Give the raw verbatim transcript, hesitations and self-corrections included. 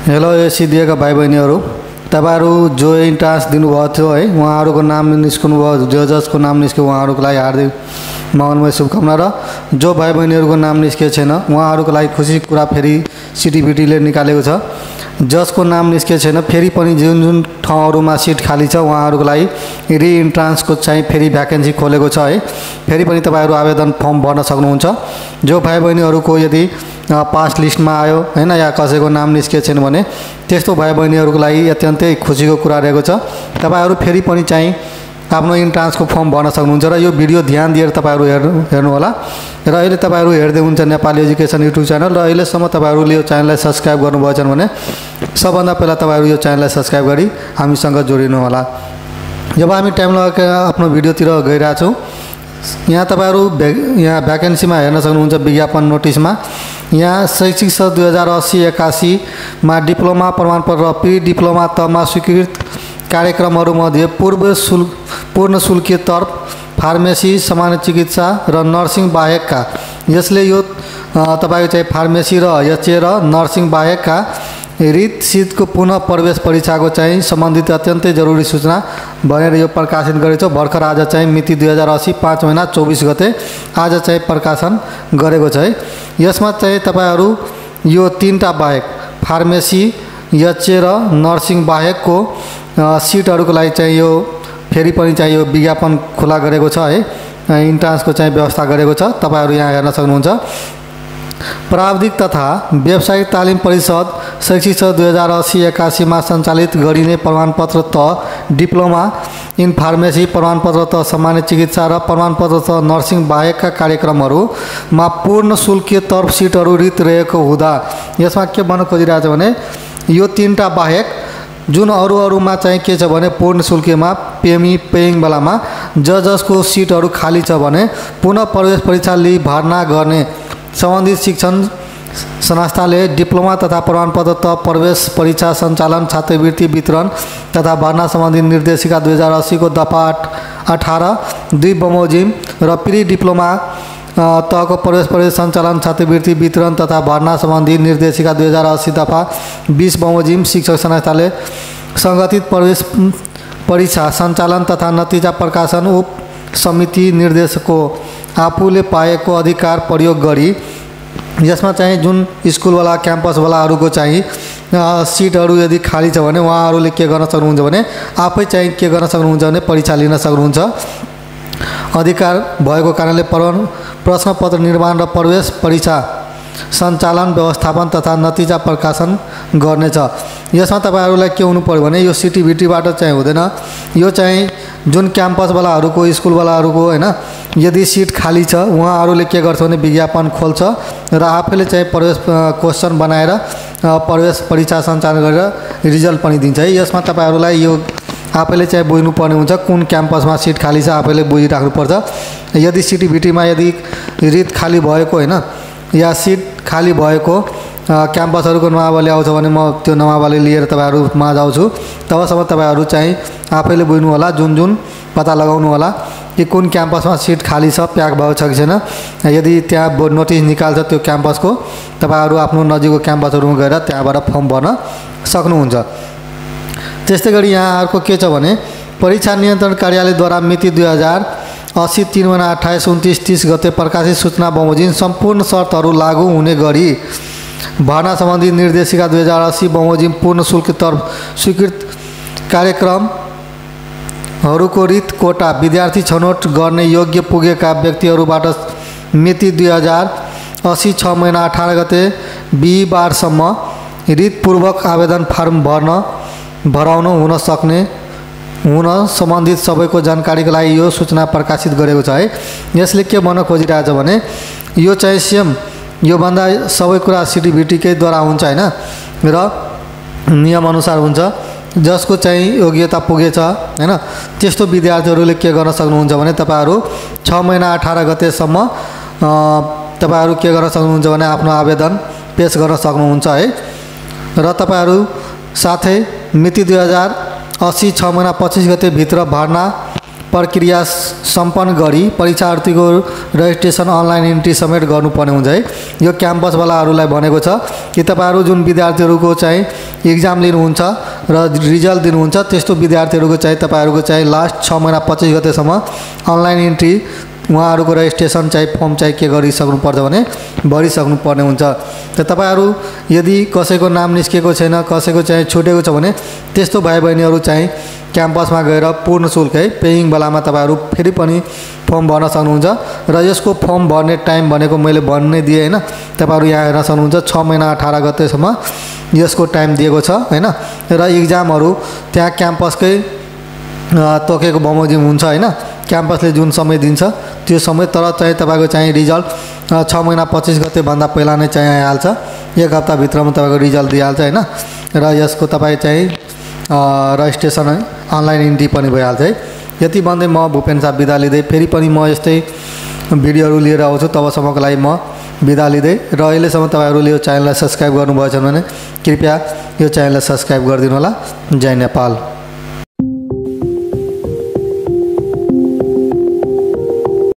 Hello AC दिएका भाइ बहिनीहरू, तपाईहरु जो इन्ट्रान्स दिनुभएको थियो है, उहाँहरुको नाम निस्कनु भयो, जो जसको नाम निस्क्यो उहाँहरुको लागि हार्दिक मङ्गलमय शुभकामना। र जो भाइ बहिनीहरुको नाम निस्केको छैन उहाँहरुको लागि खुसी कुरा फेरि सिटिभिटीले निकालेको छ। जसको नाम निस्केको छैन फेरि पनि जुन जुन ठाउँहरुमा सिट खाली छ उहाँहरुको लागि रि इन्ट्रान्सको चाहिँ फेरि भ्याकेन्सी खोलेको छ है। फेरि पनि तपाईहरु आवेदन फर्म भर्न सक्नुहुन्छ। जो भाइ बहिनीहरुको यदि पास लिस्टमा आयो हैन या कसैको नाम निस्केको छैन भने त्यस्तो भाइ बहिनीहरुको लागि अत्यन्तै खुसीको कुरा रहेको छ। तपाईहरु फेरि पनि चाहिँ आफ्नो इन्ट्रान्सको फर्म भर्न सक्नुहुन्छ र यो भिडियो ध्यान दिएर तपाईहरु हेर्नु हेर्नु होला। र अहिले तपाईहरु हेर्दै हुन्छ नेपाली एजुकेसन युट्युब च्यानल र अहिलेसम्म तपाईहरुले यो च्यानललाई सब्स्क्राइब गर्नुभएको छ भने सबभन्दा पहिला तपाईहरु यो च्यानललाई सब्स्क्राइब गरी हामीसँग जोडिनु होला। जब हामी टाइम लगाएर आफ्नो भिडियोतिर गइरहेका छौं, यहाँ तपाईहरु यहाँ भ्याकेन्सीमा हेर्न सक्नुहुन्छ विज्ञापन नोटिसमा यहाँ शैक्षिक सत्र दुई हजार अस्सी एकासी मा डिप्लोमा प्रमाणपत्र र प्री डिप्लोमा तहमा स्वीकृत कार्यक्रमहरूमध्ये पूर्व शुल्क पूर्ण शुल्कीय तर्फ फार्मेसी सामान्य चिकित्सा र नर्सिङ बाहेकका यसले यो तपाईको चाहिँ फार्मेसी र एचए र नर्सिङ बाहेकका रित सिटको पुनः प्रवेश परीक्षाको चाहिँ सम्बन्धित अत्यन्तै जरुरी सूचना भनेर यो प्रकाशन गरेको छ। भर्खर आज चाहिँ मिति दुई हजार अस्सी पाँच महिना चौबीस गते आज चाहिँ प्रकाशन गरेको छ है। यसमा चाहिँ तपाईहरु यो तीनटा बाहेक फार्मेसी एचए र नर्सिङ बाहेकको सिटहरुको लागि चाहिँ यो फेरि पनि चाहिँ यो विज्ञापन खुला गरेको छ है। इन्ट्रान्सको चाहिँ व्यवस्था गरेको छ, तपाईहरु यहाँ हेर्न सक्नुहुन्छ। प्राविधिक तथा व्यावसायिक तालिम परिषद शैक्षिक सत्र दुई हजार अस्सी एकासी मा सञ्चालित गरिने प्रमाणपत्र तह डिप्लोमा इन फार्मेसी प्रमाणपत्र तह सामान्य चिकित्सा र प्रमाणपत्र तह नर्सिङ बाहेकका कार्यक्रमहरूमा पूर्ण शुल्कीय तर्फ सिटहरू रित रहेको हुँदा यसमा के भन्न खोजिरहेको छ भने यो तीनटा बाहेक जुन अरु अरुमा चाहिँ के छ भने पूर्ण शुल्कीयमा पेमी पेइङ बेलामा ज जसको सिटहरू खाली छ भने पुनः प्रवेश परीक्षा लिई भर्ना गर्ने सम्बन्धित शिक्षण संस्थाले डिप्लोमा तथा प्रमाणपत्र तह प्रवेश परीक्षा सञ्चालन छात्रवृत्ति वितरण तथा भर्ना सम्बन्धी निर्देशिका दुई हजार अस्सी को दफा अठारह दुई बमोजिम र प्री डिप्लोमा तहको प्रवेश परीक्षा सञ्चालन छात्रवृत्ति वितरण तथा भर्ना सम्बन्धी निर्देशिका दुई हजार अस्सी दफा बीस बमोजिम शिक्षक संस्थाले संगठित प्रवेश परीक्षा सञ्चालन तथा नतिजा प्रकाशन उप समिति निर्देशकको आफूले पाएको अधिकार प्रयोग गरी यसमा चाहिँ जुन स्कुलवाला क्याम्पसवालाहरूको चाहिँ सिटहरू यदि खाली छ भने उहाँहरूले के गर्न सक्नुहुन्छ भने आफै चाहिँ के गर्न सक्नुहुन्छ भने परीक्षा लिन सक्नुहुन्छ। अधिकार भएको कारणले प्रश्नपत्र निर्माण र प्रवेश परीक्षा सञ्चालन व्यवस्थापन तथा नतिजा प्रकाशन गर्नेछ। यसमा तपाईहरुलाई के हुनु पर्यो भने यो सिटिभिटीबाट चाहिँ हुँदैन। यो चाहिँ जुन क्याम्पसवालाहरूको स्कुलवालाहरूको हैन यदि सिट खाली छ उहाँहरूले के गर्छ भने विज्ञापन खोल्छ र आफैले चाहिँ प्रवेश क्वेशन बनाएर प्रवेश परीक्षा सञ्चालन गरेर रिजल्ट पनि दिन्छ है। यसमा तपाईहरुलाई यो आफैले चाहिँ बुझ्नु पर्ने हुन्छ कुन क्याम्पसमा सिट खाली छ आफैले बुझिराख्नुपर्छ। यदि सिटिभिटीमा यदि रिट खाली भएको हैन या सिट खाली भएको क्याम्पसहरुको नामावली आउँछ भने म त्यो नामावली लिएर तपाईहरु माझ आउँछु। तबसम्म तपाईहरु चाहिँ आफैले बुझ्नु होला, जुन जुन पत्ता लगाउनु होला कि कुन क्याम्पसमा सिट खाली छ, प्याक भएको छ कि छैन। यदि त्यहाँ बोर्ड नोटिस निकाल्छ त्यो क्याम्पसको तपाईहरु आफ्नो नजिकको क्याम्पसहरुमा गएर त्यहाँबाट फर्म भर्न सक्नुहुन्छ। त्यस्तै गरी यहाँ अर्को के छ भने परीक्षा नियन्त्रण कार्यालयद्वारा मिति दुई हजार अस्सी तीन महिना अट्ठाइस उन्तीस तीस गते प्रकाशित सूचना बमोजिम सम्पूर्ण शर्तहरू लागू हुने गरी भर्ना सम्बन्धी निर्देशिका दुई हजार अस्सी बमोजिम पूर्ण शुल्क तर्फ स्वीकृत कार्यक्रमहरूको रित कोटा विद्यार्थी छनौट गर्ने योग्य पुगेका व्यक्तिहरूबाट मिति दुई हजार अस्सी छ महिना अठारह गते बिहिबारसम्म रितपूर्वक आवेदन फार्म भर्न भराउन हुन सक्ने हुन सम्बन्धित सबैको जानकारीको लागि यो सूचना प्रकाशित गरेको छ है। यसले के भन्न खोजिरहेको छ भने यो चाहिँ सेम यो भन्दा सबै कुरा सिटिभिटीकै द्वारा हुन्छ हैन र नियम अनुसार हुन्छ। जसको चाहिँ योग्यता पुगेछ हैन त्यस्तो विद्यार्थीहरूले के गर्न सक्नुहुन्छ भने तपाईहरु छ महिना अठारह गतेसम्म तपाईहरु के गर्न सक्नुहुन्छ भने आफ्नो आवेदन पेश गर्न सक्नुहुन्छ है। र तपाईहरु साथै मिति दुई हजार अस्सी छ महिना पच्चीस गते भित्र भर्ना प्रक्रिया सम्पन्न गरी परीक्षार्थीको रजिस्ट्रेसन अनलाइन इन्ट्री समेत गर्नुपर्ने हुन्छ है। यो क्याम्पसवालाहरूलाई भनेको छ कि तपाईँहरू जुन विद्यार्थीहरूको चाहिँ इक्जाम लिनुहुन्छ र रिजल्ट दिनुहुन्छ त्यस्तो विद्यार्थीहरूको चाहिँ तपाईँहरूको चाहिँ लास्ट छ महिना पच्चिस गतेसम्म अनलाइन इन्ट्री उहाँहरूको रजिस्ट्रेसन चाहिँ फर्म चाहिँ के गरिसक्नुपर्छ भने भरिसक्नुपर्ने हुन्छ। त तपाईँहरू यदि कसैको नाम निस्केको छैन कसैको चाहिँ छुटेको छ भने त्यस्तो भाइ बहिनीहरू चाहिँ क्याम्पसमा गएर पूर्ण शुल्क है पेइङ बेलामा तपाईँहरू फेरि पनि फर्म भर्न सक्नुहुन्छ। र यसको फर्म भर्ने टाइम भनेको मैले भन्नै दिएँ होइन, तपाईँहरू यहाँ हेर्न सक्नुहुन्छ छ महिना अठार गतेसम्म यसको टाइम दिएको छ होइन। र इक्जामहरू त्यहाँ क्याम्पसकै तोकेको बमोजिम हुन्छ होइन, क्याम्पसले जुन समय दिन्छ त्यो समय, तर चाहिँ तपाईँको चाहिँ रिजल्ट छ महिना पच्चिस गतेभन्दा पहिला नै चाहिँ आइहाल्छ, एक हप्ताभित्रमा तपाईँको रिजल्ट दिइहाल्छ होइन। र यसको तपाईँ चाहिँ रजिस्ट्रेसन अनलाइन इन्ट्री पनि भइहाल्छ है। यति भन्दै म भूपेन साहब बिदा लिँदै फेरि पनि म यस्तै भिडियोहरू लिएर आउँछु, तबसम्मको लागि म बिदा लिँदै। र अहिलेसम्म तपाईँहरूले यो च्यानललाई सब्सक्राइब गर्नुभएछ भने कृपया यो च्यानललाई सब्सक्राइब गरिदिनु होला। जय नेपाल।